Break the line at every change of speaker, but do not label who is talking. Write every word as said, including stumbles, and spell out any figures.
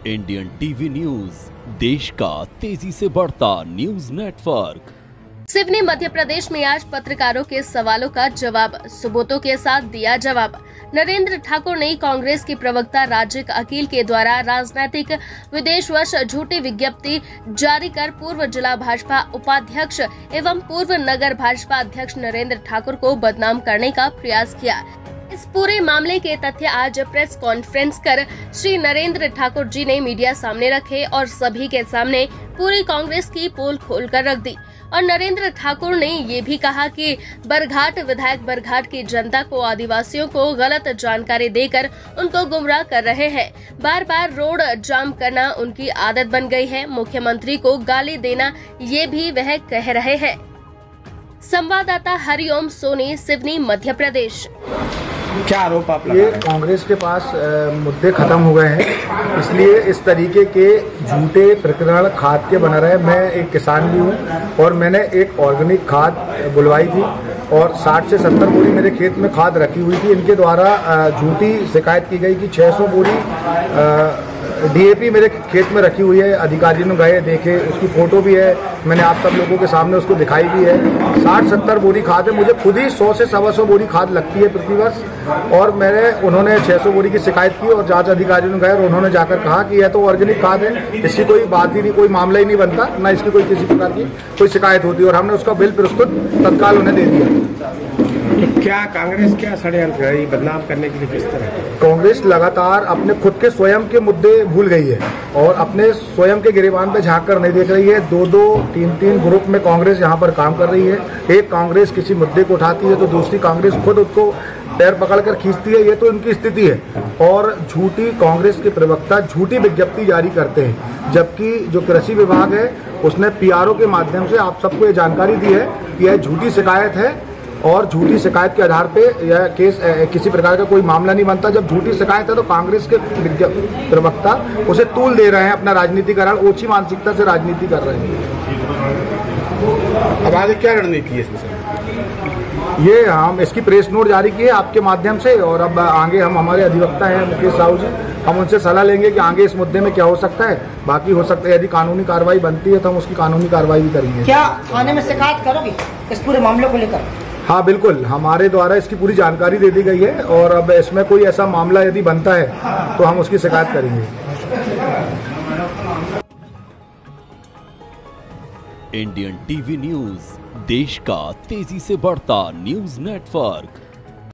Indian TV news, देश का तेजी से बढ़ता न्यूज नेटवर्क।
सिवनी मध्य प्रदेश में आज पत्रकारों के सवालों का जवाब सबूतों के साथ दिया जवाब। नरेंद्र ठाकुर ने कांग्रेस के प्रवक्ता राजिक अकील के द्वारा राजनीतिक विदेशवश झूठी विज्ञप्ति जारी कर पूर्व जिला भाजपा उपाध्यक्ष एवं पूर्व नगर भाजपा अध्यक्ष नरेंद्र ठाकुर को बदनाम करने का प्रयास किया। इस पूरे मामले के तथ्य आज प्रेस कॉन्फ्रेंस कर श्री नरेंद्र ठाकुर जी ने मीडिया सामने रखे और सभी के सामने पूरी कांग्रेस की पोल खोलकर रख दी। और नरेंद्र ठाकुर ने ये भी कहा कि बरघाट विधायक बरघाट की जनता को, आदिवासियों को गलत जानकारी देकर उनको गुमराह कर रहे हैं। बार बार रोड जाम करना उनकी आदत बन गई है। मुख्यमंत्री को गाली देना ये भी वह कह रहे हैं। संवाददाता हरिओम सोनी, सिवनी, मध्य प्रदेश।
क्या आरोप आप
ये कांग्रेस के पास आ, मुद्दे खत्म हो गए हैं, इसलिए इस तरीके के झूठे प्रकरण खाद के बना रहे। मैं एक किसान भी हूँ और मैंने एक ऑर्गेनिक खाद बुलवाई थी और साठ से सत्तर बोरी मेरे खेत में खाद रखी हुई थी। इनके द्वारा झूठी शिकायत की गई कि छह सौ बोरी डीएपी मेरे खेत में रखी हुई है। अधिकारी ने गए, देखे, उसकी फोटो भी है, मैंने आप सब लोगों के सामने उसको दिखाई भी है। साठ सत्तर बोरी खाद है, मुझे खुद ही सौ से सवा सौ बोरी खाद लगती है प्रतिवर्ष। और मैंने उन्होंने छह सौ बोरी की शिकायत की और जांच अधिकारियों ने गए और उन्होंने जाकर कहा कि यह तो ऑर्गेनिक खाद है, इसकी कोई बात ही नहीं, कोई मामला ही नहीं बनता, ना इसकी कोई किसी प्रकार की कोई शिकायत होती है। और हमने उसका बिल प्रस्तुत तत्काल उन्हें दे दिया।
तो क्या कांग्रेस क्या षड्यंत्र है बदनाम करने के लिए? किस तरह
कांग्रेस लगातार अपने खुद के स्वयं के मुद्दे भूल गई है और अपने स्वयं के गिरेबान पे झांक कर नहीं देख रही है। दो दो तीन तीन ग्रुप में कांग्रेस यहाँ पर काम कर रही है। एक कांग्रेस किसी मुद्दे को उठाती है तो दूसरी कांग्रेस खुद उसको पैर पकड़कर खींचती है। ये तो इनकी स्थिति है। और झूठी कांग्रेस के प्रवक्ता झूठी विज्ञप्ति जारी करते हैं, जबकि जो कृषि विभाग है उसने पीआरओ के माध्यम से आप सबको ये जानकारी दी है कि यह झूठी शिकायत है और झूठी शिकायत के आधार पे यह केस किसी प्रकार का कोई मामला नहीं बनता। जब झूठी शिकायत है तो कांग्रेस के प्रवक्ता उसे तूल दे रहे हैं, अपना राजनीतिकरण, ओछी मानसिकता से राजनीति कर रहे हैं।
अब आगे क्या रणनीति है इसमें?
ये हम इसकी प्रेस नोट जारी की है आपके माध्यम से और अब आगे हम, हमारे अधिवक्ता हैं मुकेश साहू जी, हम उनसे सलाह लेंगे कि आगे इस मुद्दे में क्या हो सकता है। बाकी हो सकता है यदि कानूनी कार्रवाई बनती है तो हम उसकी कानूनी कार्रवाई भी करेंगे।
क्या थाने में शिकायत करोगे इस पूरे मामले को लेकर?
हाँ बिल्कुल, हमारे द्वारा इसकी पूरी जानकारी दे दी गई है और अब इसमें कोई ऐसा मामला यदि बनता है तो हम उसकी शिकायत करेंगे।
इंडियन टीवी न्यूज, देश का तेजी से बढ़ता न्यूज नेटवर्क।